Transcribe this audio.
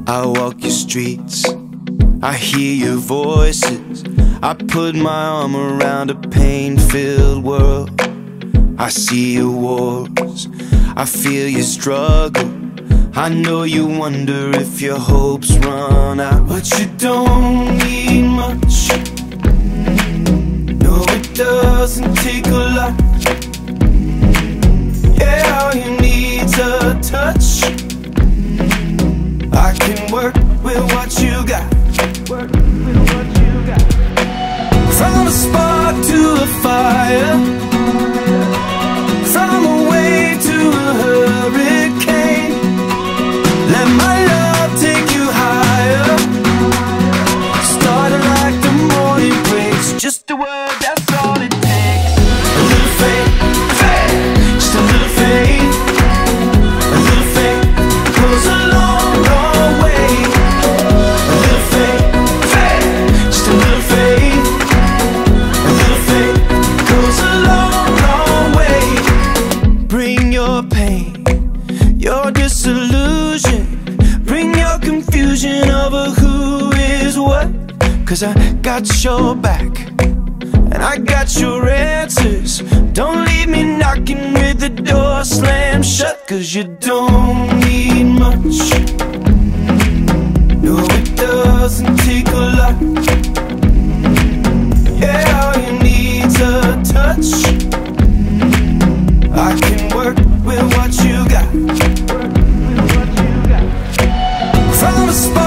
I walk your streets, I hear your voices. I put my arm around a pain-filled world. I see your wars, I feel your struggle. I know you wonder if your hopes run out, but you don't need much. No, it doesn't take a lot. Yeah, all you need's a touch. I can work with what you got. From a spark to a fire, from a wave to a hurricane. Let my love take you higher. Starting like the morning breaks. Just a word, that's all it takes. A little faith, faith, just a little faith. A little faith goes a long, long way. A little faith, faith, just a little faith. A little faith goes a long, long way. Bring your pain, your disillusion, bring your confusion over who is what. Cause I got your back, and I got your answers. Don't leave me knocking with the door slammed shut. Cause you don't need much. No, it doesn't take a lot. Yeah, all you need's a touch. I can work with what you got. From a spot